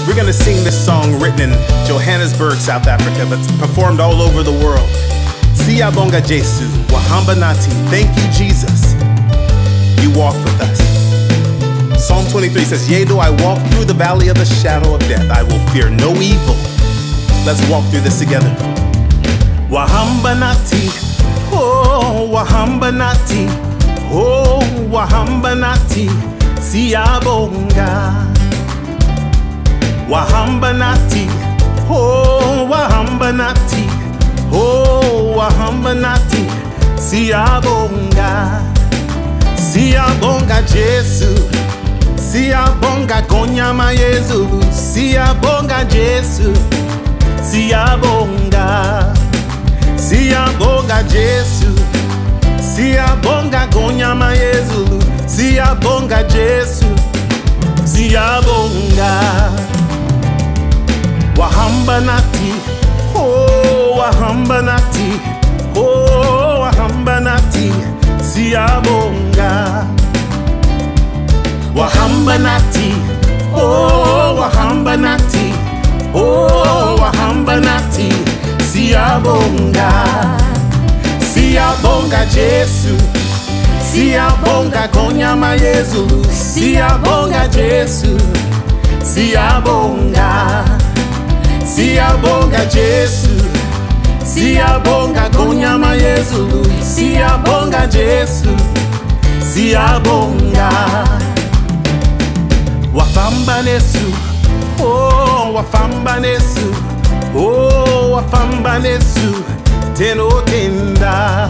We're gonna sing this song written in Johannesburg, South Africa, but performed all over the world. Siyabonga Jesu, wahamba nathi. Thank you, Jesus. You walk with us. Psalm 23 says, yea, though I walk through the valley of the shadow of death, I will fear no evil. Let's walk through this together. Wahamba nathi, oh, wahamba nathi, oh, wahamba nathi, siyabonga. Wahamba nathi, oh, wahamba nathi, oh, wahamba nathi, siyabonga. Siyabonga Jesu, siyabonga konyama yezulu, siyabonga Jesu, siyabonga. Siyabonga Jesu, siyabonga konyama yezulu, siyabonga Jesu, siyabonga. Wahamba nathi, oh, wahamba nathi, oh, wahamba nathi, siyabonga. Wahamba nathi, oh, wahamba nathi, oh, wahamba nathi, siyabonga. Siyabonga Jesu, siyabonga konyama yezulu, siyabonga Jesu, siyabonga. Siyabonga Jesu, siyabonga konyama yezulu, siyabonga Jesu, siyabonga. Wafamba nesu, oh, wafamba nesu, oh, wafamba nesu, teno tenda.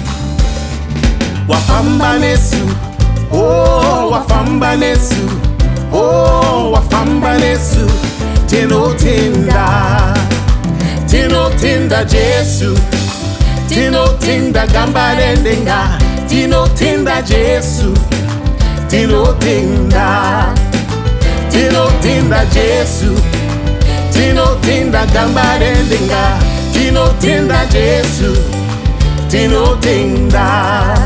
Wafamba nesu, oh, wafamba nesu, oh, wafamba nesu, teno tenda. Teno tenda Jesu, teno tenda gambale ndenga, teno tenda Jesu, teno tenda. Tino tinda Jesu, tino tinda gambare ndenga, tino tinda Jesu, tino tinda.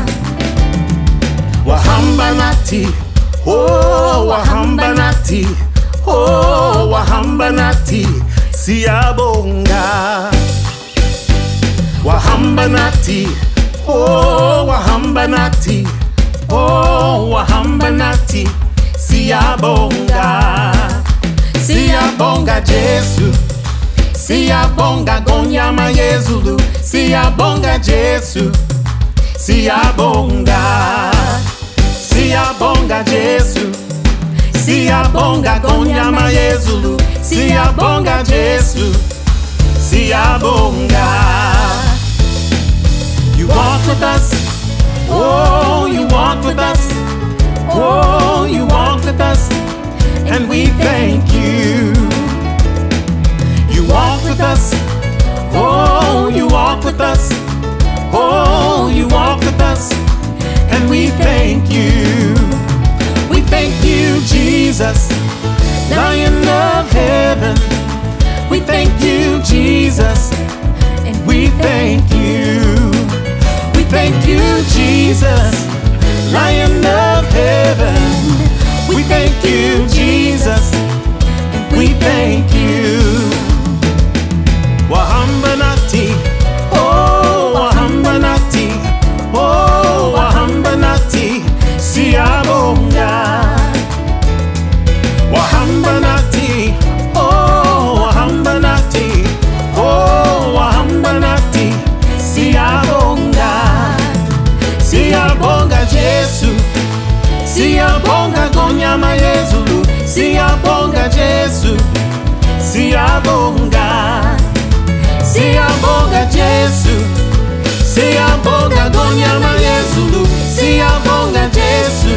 Wahamba nathi, oh, wahamba nathi, oh, wahamba nathi, siyabonga. Wahamba nathi, oh, wahamba nathi, oh, wahamba nathi, siyabonga. Siyabonga Jesu, siyabonga konyama yezulu, siyabonga Jesu, siyabonga. Siyabonga Jesu, siyabonga konyama yezulu, siyabonga Jesu, siyabonga. You walk with us, oh, you walk with us, oh, you walk with us, and we thank you. You walk with us, oh, you walk with us, oh, you walk with us, and we thank you. We thank you, Jesus, Lion of heaven. We thank you, Jesus, and we thank you. We thank you, Jesus, Lion of heaven. We thank you, Jesus, and we thank you. Wahamba nathi, oh, wahamba nathi, oh, wahamba nathi, siyabonga. Wahamba nathi, oh, wahamba nathi, oh, wahamba nathi, siyabonga. Siyabonga Jesu, siyabonga konyama yezulu, siyabonga Jesu, siyabonga. Siyabonga Jesu, siyabonga konyama yezulu, siyabonga Jesu,